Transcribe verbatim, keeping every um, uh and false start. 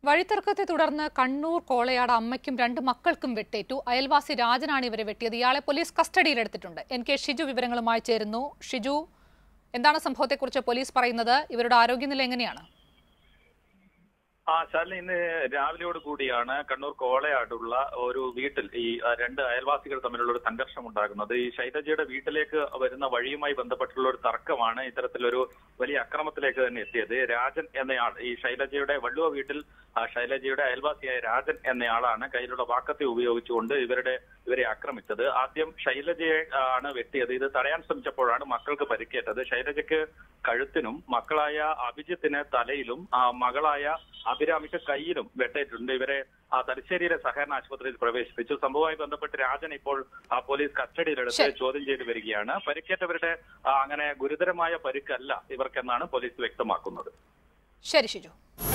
വഴിത്തർക്കത്തെ തുടർന്ന് കണ്ണൂർ കോളയാട് അമ്മയ്ക്കും രണ്ട് മക്കൾക്കും വെട്ടേറ്റു. അയൽവാസി രാജനാണ് ഇവരെ വെട്ടിയത്. ഇയാളെ പോലീസ് കസ്റ്റഡിയിലെടുത്തിട്ടുണ്ട്. എൻ കെ ഷിജു വിവരങ്ങളുമായി ചേരുന്നു. ഷിജു, എന്താണ് സംഭവത്തെക്കുറിച്ച് പോലീസ് പറയുന്നത്? ഇവരുടെ ആരോഗ്യനില എങ്ങനെയാണ്? ആ ശാലിനി, ഇന്ന് രാവിലെയോട് കൂടിയാണ് കണ്ണൂർ കോളയാടുള്ള ഒരു വീട്ടിൽ ഈ രണ്ട് അയൽവാസികൾ തമ്മിലുള്ള ഒരു സംഘർഷം ഉണ്ടാകുന്നത്. ഈ ശൈലജയുടെ വീട്ടിലേക്ക് വരുന്ന വഴിയുമായി ബന്ധപ്പെട്ടുള്ള ഒരു തർക്കമാണ് ഇത്തരത്തിലൊരു വലിയ അക്രമത്തിലേക്ക് തന്നെ എത്തിയത്. രാജൻ എന്നയാൾ, ഈ ശൈലജയുടെ വള്ളുവ വീട്ടിൽ ശൈലജയുടെ അയൽവാസിയായ രാജൻ എന്നയാളാണ് കയ്യിലുള്ള വാക്കത്തി ഉപയോഗിച്ചുകൊണ്ട് ഇവരുടെ ഇവരെ ആക്രമിച്ചത്. ആദ്യം ശൈലജയെ ആണ് വെട്ടിയത്. ഇത് തടയാൻ ശ്രമിച്ചപ്പോഴാണ് മക്കൾക്ക് പരിക്കേറ്റത്. ശൈലജയ്ക്ക് കഴുത്തിനും മക്കളായ അഭിജിത്തിന് തലയിലും മകളായ അഭിരാമിക്ക് കയ്യിലും വെട്ടേറ്റിട്ടുണ്ട്. ഇവരെ ആ തലശ്ശേരിയിലെ സഹകരണ ആശുപത്രിയിൽ പ്രവേശിപ്പിച്ചു. സംഭവവുമായി ബന്ധപ്പെട്ട് രാജൻ ഇപ്പോൾ പോലീസ് കസ്റ്റഡിയിലെടുത്ത് ചോദ്യം ചെയ്തു വരികയാണ്. പരിക്കേറ്റവരുടെ അങ്ങനെ ഗുരുതരമായ പരിക്കല്ല ഇവർക്കെന്നാണ് പോലീസ് വ്യക്തമാക്കുന്നത്. ശരി ഷിജു.